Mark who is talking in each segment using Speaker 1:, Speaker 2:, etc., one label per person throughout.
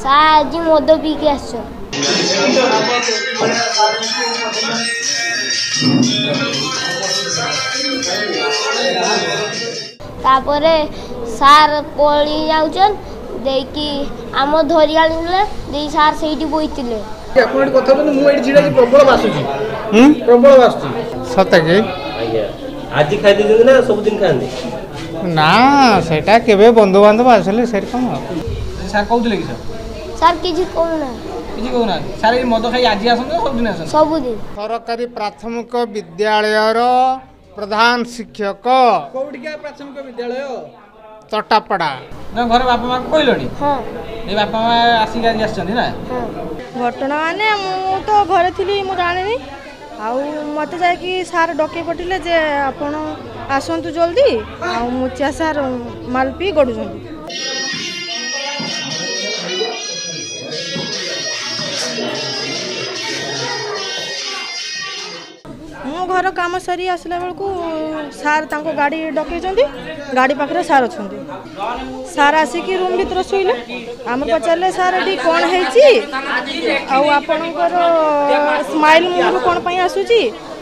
Speaker 1: आज मद पी के आस सार पड़ी जाऊन देखी आम धरी आने सार से बोईते
Speaker 2: प्रबल बासुची
Speaker 3: सत कि
Speaker 4: आज खाई ना सब दिन खाते
Speaker 3: ना सेटा केबे बंधु बांधव आसले से कम
Speaker 2: सर कहते कि सर
Speaker 1: सार किसी कहना
Speaker 2: किसी कहना सर ये मद खाई आज आस सब दिन आस
Speaker 1: सबुदिन
Speaker 3: सरकारी प्राथमिक विद्यालय प्रधान शिक्षक
Speaker 2: कौटिका प्राथमिक विद्यालय
Speaker 3: चटापड़ा
Speaker 2: ना घर बापा माँ कहलनि
Speaker 1: हाँ
Speaker 2: ये बापा माँ आसिक आज आसछन्ती ना
Speaker 5: घटना माने मु तो घरे थी मु जानी आउ मत जाकि सार डके पठिले जे आपण आसतु जल्दी आ मुचिया सार माल पी गड़ुछन मो घर काम सरी आसला बेलू सार तांको गाड़ी डकईचंती गाड़ी पाखरे सार अच्छे सार आसिक रूम भीतर शोले आम पचारे सार ये कौन है आपणकर स्माइल मुहर कौन पाई आसूची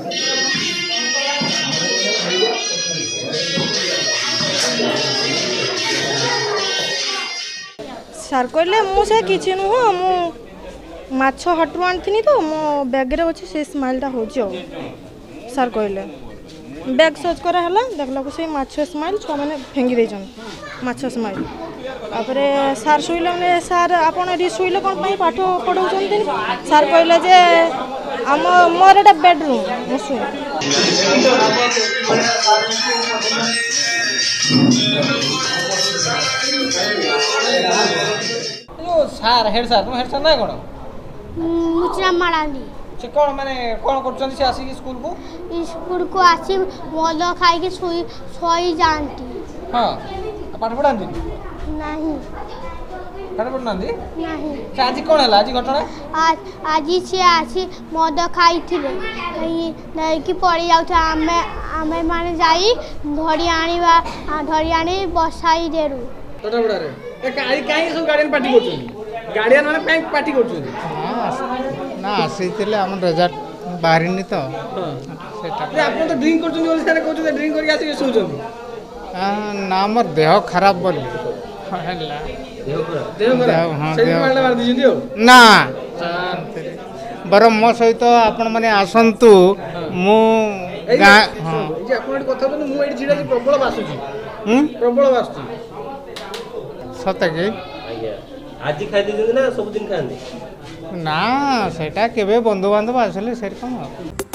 Speaker 5: सार कहले मुझे किसी नुह मु माछ हटू आनी तो मो बैग्रे अच्छे से स्माइलटा हो सार कहले बैग सर्च कराला देखला से माछ स्माइल छुआ मैंने फेंगी देछन माछ स्माइल तापरे सार शुइले मैंने सार आपण एडी शुइले कोन पई पाठ पढौछन सार कहले जे आम मोर एटा बेडरूम मो शुइ
Speaker 2: यो सार हेड सर ना कोन
Speaker 1: मुचरा मारानी
Speaker 2: से कौन माने कौन करछन से आसी
Speaker 1: स्कूल को आसी मद खाई के सोई जानती
Speaker 2: हां पाठ पढ़ांती
Speaker 1: नहीं
Speaker 2: पाठ पढ़ांती
Speaker 1: नहीं
Speaker 2: से आज कौन हला आज घटना
Speaker 1: आज से आसी मद खाई थिले नहीं कि पड़ी जाउथा आमे माने जाई धरी आनी बसाई देरु
Speaker 2: टटा बडा रे ए काई सब गार्डियन पार्टी करछन गार्डियन माने बैंक पार्टी करछन
Speaker 3: ना आसीले हम रिजल्ट बाहरिनी तो
Speaker 2: सेटा आप तो ड्रिंक करछन बोली सारे कहछन ड्रिंक करके आसी सोचन
Speaker 3: ना मोर देह खराब बोली हला
Speaker 2: देह खराब
Speaker 3: हां
Speaker 2: से मारला मार दिजंती हो
Speaker 3: ना बर मो सहित आपण माने आसंतु मु गा हां
Speaker 2: जे आपण कथा बोल मु एडी छिडा प्रबल बासुची प्रबल बासुची
Speaker 3: सत कि
Speaker 4: आज खाई ना सब दिन खाते
Speaker 3: ना सेटा केबे बंधु बांधव आसले से कम